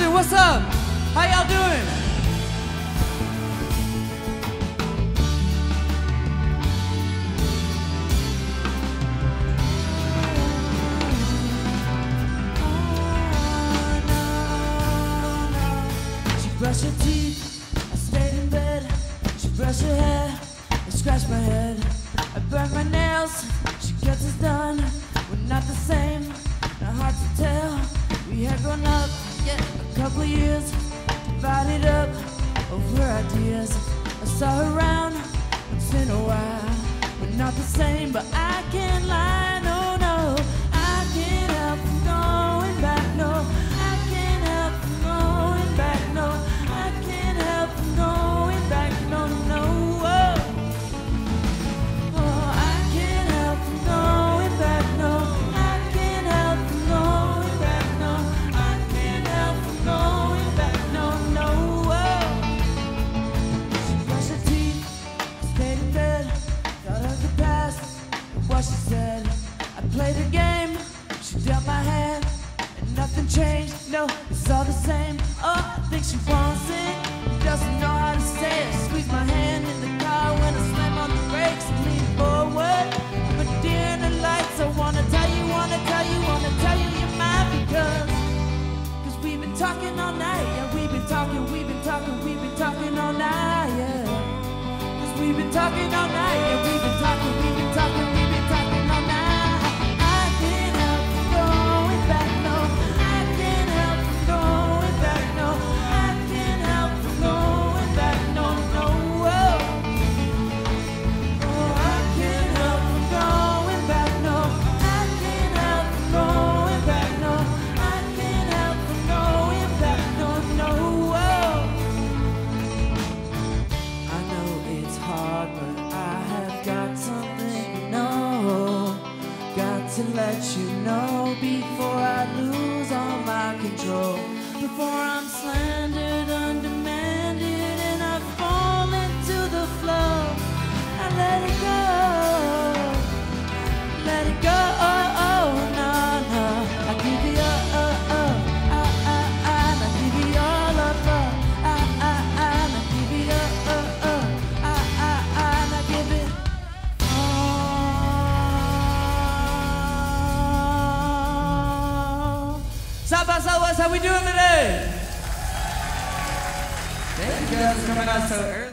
Fortune, what's up? How y'all doing? She brushed her teeth, I stayed in bed. She brushed her hair, I scratched my head. I burned my nails, she gets us done. We're not the same, not hard to tell. We had grown up, yeah, a couple years, divided up over ideas. I saw her around once in a while. We're not the same, but I can't lie, no, no. I can't help from going back, no. I can't help from going back, no. I can't help from going back, no, no. Oh, I can't help from going back, no. I can't help from going back, no. I can't help from going back, no, no. She brushed her teeth, I stayed in bed, thought of the past, what she said. I played a game, she dealt my hand, and nothing changed, no, it's all the same. Oh, I think she wants it, doesn't know how to say it. Squeeze my hand in the car when I slam on the brakes and lean forward. But dear in the lights, I wanna tell you you're mine because we've been talking all night, yeah, we've been talking all night, yeah. Cause we've been talking all night, yeah, we've been talking all night. I can't help from going back, no. I can't help from going back, no. I can't help from going back, no, no. Oh, I can't help from going back, no. I can't help from going back, no. I can't help from going back, no, no. I know it's hard, but I have got something to know. Got to let you know before I lose all my control. Before I'm slandered, undemanded, and I fall into the flow. I let it go, let it go. Oh, no, no. I give you I give you all up, I give you I give it all. Southwest, how we doing today? Thank you guys for coming out so early.